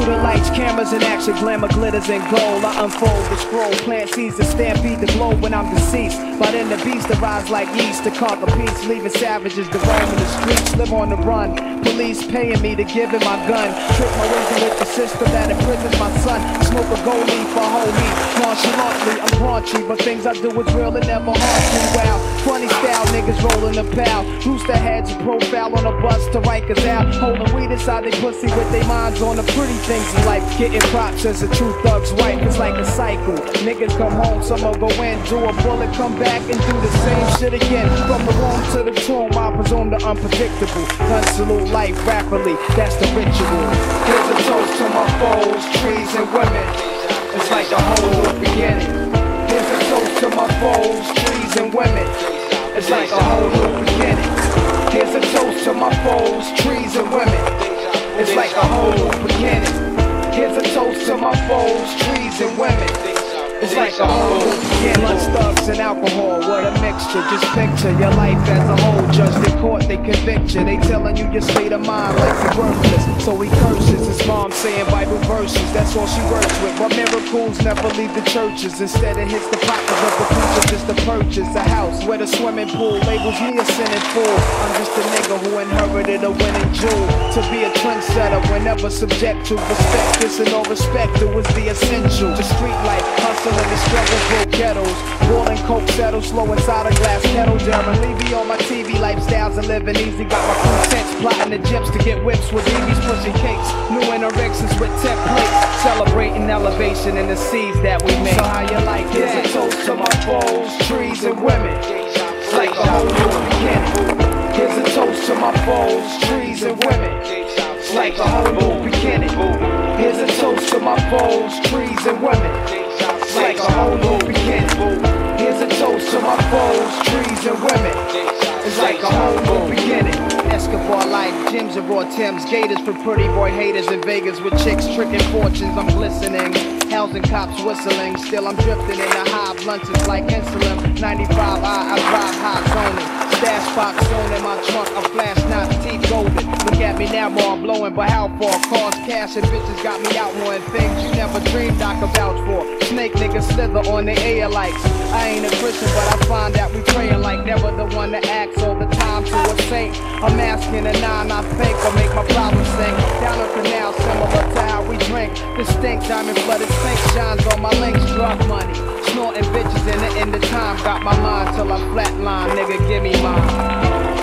the lights, cameras, and action, glamour, glitters, and gold. I unfold the scroll, plant seeds to stampede the globe when I'm deceased. But then the beast arise like yeast to conquer peace, leaving savages to roam in the streets, live on the run. Police paying me to give him my gun. Trick my wisdom with the system that imprisons my son. Smoke a gold leaf for whole meat. Nonchalantly, I'm raunchy, but things I do is real and never haunt me. Wow, funny style, niggas rolling a pal. Rooster heads, profile on a bus to Rikers out. Holding weed inside they pussy with their minds on the pretty things in life. Getting props as a true thug's wife. It's like a cycle. Niggas come home, some will go in, do a bullet, come back and do the same shit again. From the womb to the tomb, I presume the unpredictable. Gun salute life rapidly, that's the ritual. Here's a toast to my foes, trees and women. It's like the whole new beginning. Here's a toast to my foes, trees and women. It's like a whole new beginning. Here's a toast to my foes, trees and women. It's like a whole new beginning. Here's a toast to my foes, trees and women. It's like a whole new beginning. Lunch, thugs, and alcohol, what a mixture. Just picture your life as a whole. Judged in court, they convict you. They telling you your state of mind like you're worthless. So he curses his mom saying Bible verses. That's all she works with. But miracles never leave the churches. Instead it hits the pockets of the preacher just to purchase a house where the swimming pool labels me a sinning fool. I'm just a nigga who inherited a winning jewel. To be a trendsetter whenever subject to respect. This and no respect, it was the essential. The street life, hustle and the struggle broke ghettos. Boiling coke settle slow inside a glass kettle. Darren Levy on my TV, lifestyles and living easy. Got my crew tents plotting the gyps to get whips with BBs pushing cakes. New anorexics with tech plates. Celebrating elevation in the seeds that we make. So how you like it? Here's a toast to my foes, trees and women. It's like a whole new beginning. Here's a toast to my foes, trees and women. It's like a whole new beginning. Here's a toast to my foes, trees and women. It's like a whole new beginning. Here's a toast to my foes, trees and women. It's like a whole new beginning. Escobar life, gyms and raw Timbs, gators for pretty boy haters in Vegas with chicks tricking fortunes. I'm glistening, hells and cops whistling. Still I'm drifting in the high blunts, it's like insulin. 95 I drive high zoning. Stash box sewn in my trunk, I'm flash not teeth golden. Look at me now, more I'm blowing, but how far? Cars, cash, and bitches got me out more and things you never dreamed I could vouch for. Snake niggas slither on the air lights. I ain't a Christian, but I find that we praying like never the one to ask all the time to a saint. I'm asking a nine, I think, or make my problems sink. Down a canal, similar to how we drink. Distinct diamond flooded sink shines on my links, drug money. Snorting bitches in the end of time. Got my mind till I flatline, nigga, give me mine.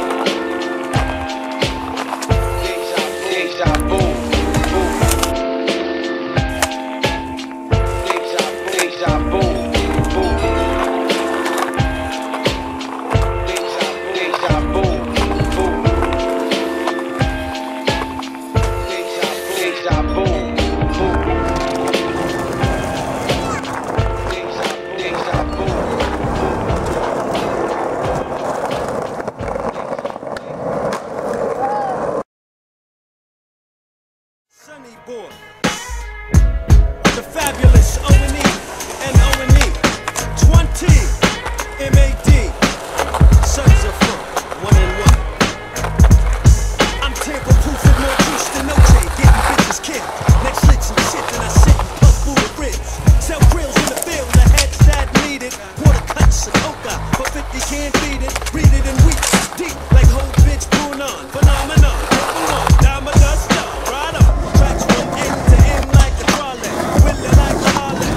Deja vu. Deja vu. Deja vu. Deja vu. Sunny Boy, the fabulous O&E and O&E, 20 MAD, Sons of Funk, 1 and 1. I'm tamper proof with more juice than OJ, getting bitches killed. Next lit some shit, then I sit and puff Buddha ribs. Sell grills in the field, the heads that need it. Water cuts and coca, for 50 can't beat it. Read it in weeks, deep like whole bitch born on. Phenomenon, diamond dust, right up. Tracks from end to end like a trolley. Willing like a Harley.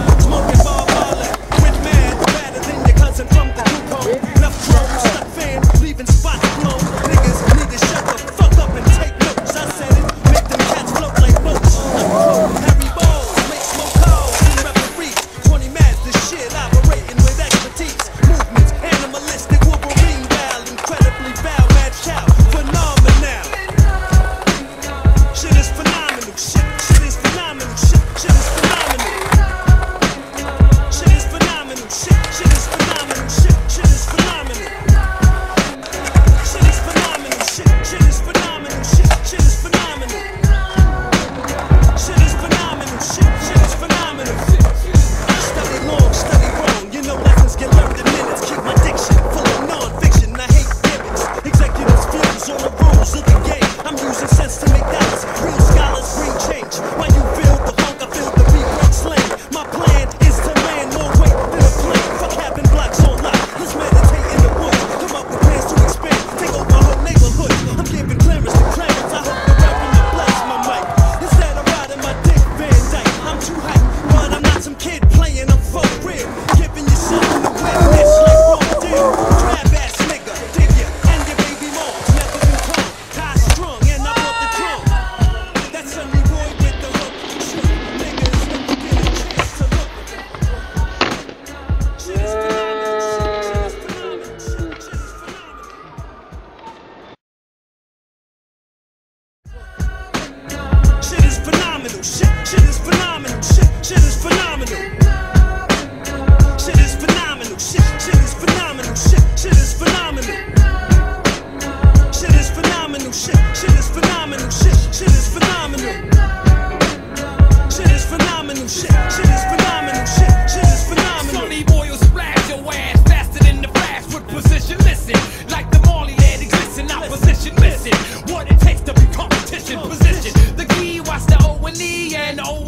and O